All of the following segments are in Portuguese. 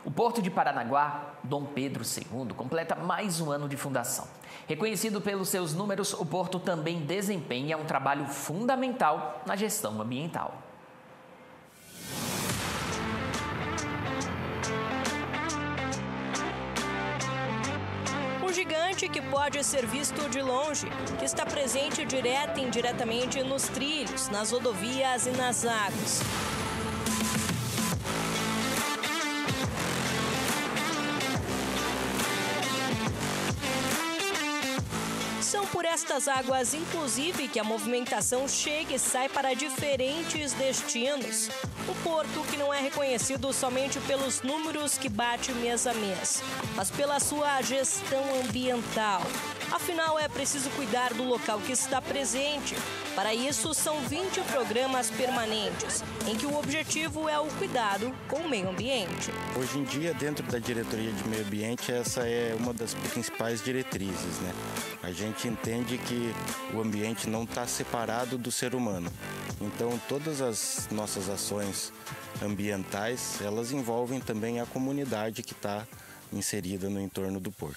O Porto de Paranaguá, Dom Pedro II, completa mais um ano de fundação. Reconhecido pelos seus números, o Porto também desempenha um trabalho fundamental na gestão ambiental. Um gigante que pode ser visto de longe, que está presente direta e indiretamente nos trilhos, nas rodovias e nas águas. São por estas águas, inclusive, que a movimentação chega e sai para diferentes destinos. Um porto que não é reconhecido somente pelos números que bate mês a mês, mas pela sua gestão ambiental. Afinal, é preciso cuidar do local que está presente. Para isso, são 20 programas permanentes, em que o objetivo é o cuidado com o meio ambiente. Hoje em dia, dentro da Diretoria de Meio Ambiente, essa é uma das principais diretrizes, né? A gente entende que o ambiente não está separado do ser humano. Então, todas as nossas ações ambientais, elas envolvem também a comunidade que está inserida no entorno do porto.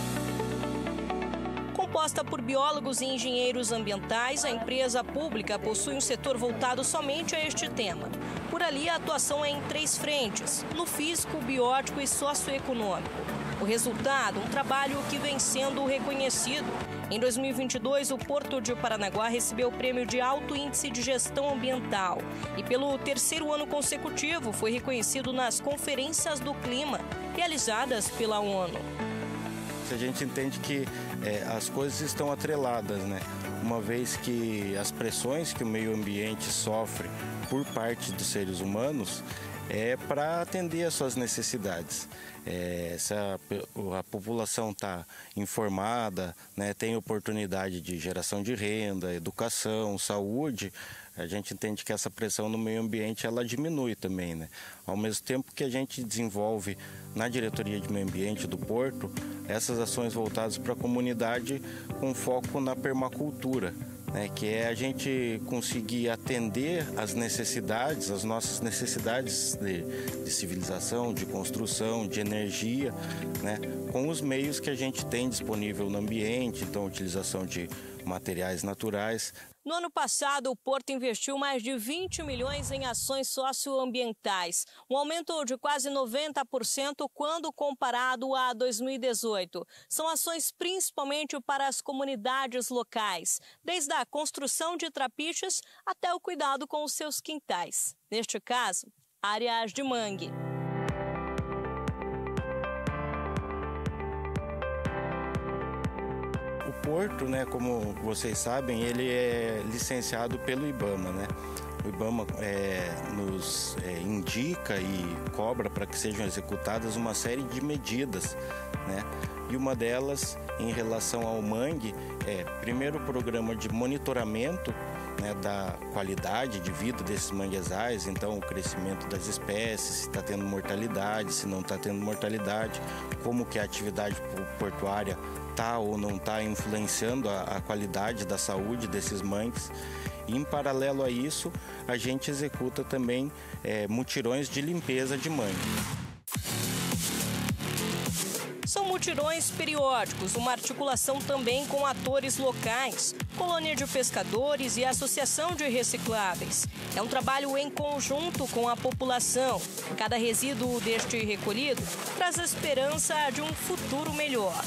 Composta por biólogos e engenheiros ambientais, a empresa pública possui um setor voltado somente a este tema. Por ali, a atuação é em 3 frentes: no físico, biótico e socioeconômico. O resultado, um trabalho que vem sendo reconhecido. Em 2022, o Porto de Paranaguá recebeu o prêmio de Alto Índice de Gestão Ambiental e, pelo 3º ano consecutivo, foi reconhecido nas Conferências do Clima, realizadas pela ONU. A gente entende que as coisas estão atreladas, né? Uma vez que as pressões que o meio ambiente sofre por parte dos seres humanos é para atender às suas necessidades. Se a população está informada, né, tem oportunidade de geração de renda, educação, saúde, a gente entende que essa pressão no meio ambiente ela diminui também, né? Ao mesmo tempo que a gente desenvolve na Diretoria de Meio Ambiente do Porto essas ações voltadas para a comunidade com foco na permacultura, né, que é a gente conseguir atender as necessidades, as nossas necessidades de civilização, de construção, de energia, né, com os meios que a gente tem disponível no ambiente, então a utilização de materiais naturais. No ano passado, o Porto investiu mais de 20 milhões em ações socioambientais, um aumento de quase 90% quando comparado a 2018. São ações principalmente para as comunidades locais, desde a construção de trapiches até o cuidado com os seus quintais. Neste caso, áreas de mangue. O Porto, né, como vocês sabem, ele é licenciado pelo IBAMA, né? O IBAMA nos indica e cobra para que sejam executadas uma série de medidas, né? E uma delas, em relação ao mangue, primeiro o programa de monitoramento, né, da qualidade de vida desses manguezais, então o crescimento das espécies, se está tendo mortalidade, se não está tendo mortalidade, como que a atividade portuária está ou não está influenciando a qualidade da saúde desses mangues. E, em paralelo a isso, a gente executa também mutirões de limpeza de mangue. São mutirões periódicos, uma articulação também com atores locais, colônia de pescadores e associação de recicláveis. É um trabalho em conjunto com a população. Cada resíduo deste recolhido traz a esperança de um futuro melhor.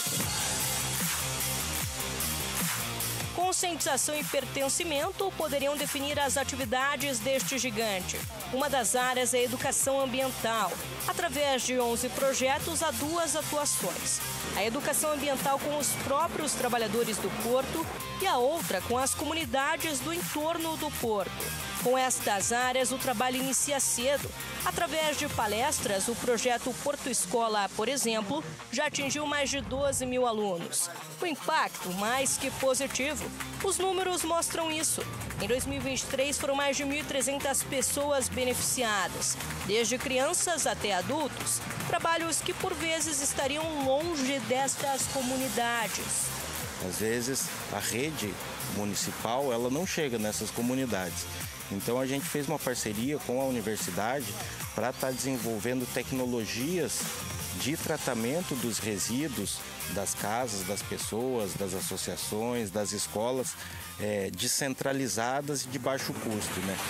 Conscientização e pertencimento poderiam definir as atividades deste gigante. Uma das áreas é a educação ambiental. Através de 11 projetos, há 2 atuações. A educação ambiental com os próprios trabalhadores do porto e a outra com as comunidades do entorno do porto. Com estas áreas, o trabalho inicia cedo. Através de palestras, o projeto Porto Escola, por exemplo, já atingiu mais de 12 mil alunos. O impacto, mais que positivo, os números mostram isso. Em 2023, foram mais de 1.300 pessoas beneficiadas, desde crianças até adultos, trabalhos que por vezes estariam longe destas comunidades. Às vezes a rede municipal ela não chega nessas comunidades. Então a gente fez uma parceria com a universidade para estar desenvolvendo tecnologias de tratamento dos resíduos das casas, das pessoas, das associações, das escolas, descentralizadas e de baixo custo, né?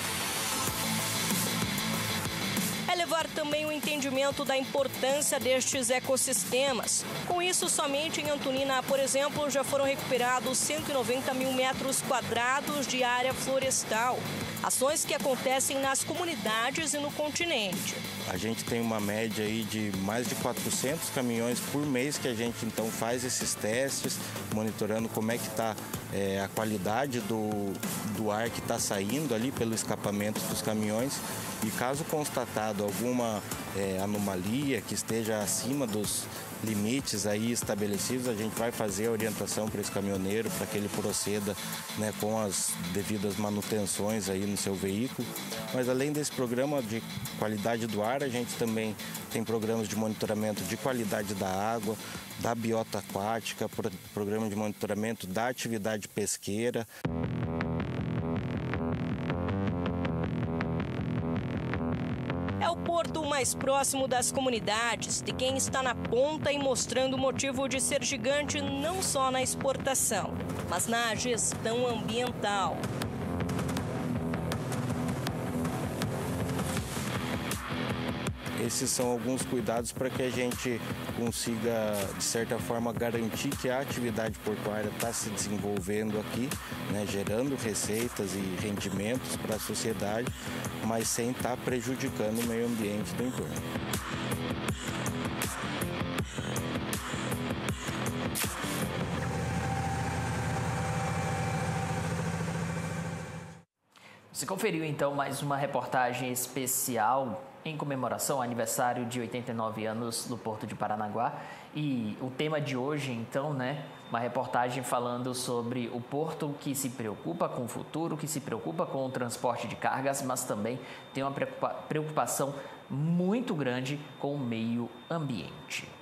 Levar também o entendimento da importância destes ecossistemas. Com isso, somente em Antonina, por exemplo, já foram recuperados 190 mil metros quadrados de área florestal. Ações que acontecem nas comunidades e no continente. A gente tem uma média aí de mais de 400 caminhões por mês que a gente então faz esses testes, monitorando como é que está a qualidade do ar que está saindo ali pelo escapamento dos caminhões. E caso constatado alguma anomalia que esteja acima dos limites aí estabelecidos, a gente vai fazer a orientação para esse caminhoneiro para que ele proceda, né, com as devidas manutenções aí no seu veículo. Mas além desse programa de qualidade do ar, a gente também tem programas de monitoramento de qualidade da água, da biota aquática, programa de monitoramento da atividade pesqueira. É o porto mais próximo das comunidades, de quem está na ponta e mostrando o motivo de ser gigante não só na exportação, mas na gestão ambiental. Esses são alguns cuidados para que a gente consiga, de certa forma, garantir que a atividade portuária está se desenvolvendo aqui, né, gerando receitas e rendimentos para a sociedade, mas sem estar prejudicando o meio ambiente do entorno. Você conferiu então mais uma reportagem especial em comemoração ao aniversário de 89 anos do Porto de Paranaguá. E o tema de hoje, então, né, uma reportagem falando sobre o porto que se preocupa com o futuro, que se preocupa com o transporte de cargas, mas também tem uma preocupação muito grande com o meio ambiente.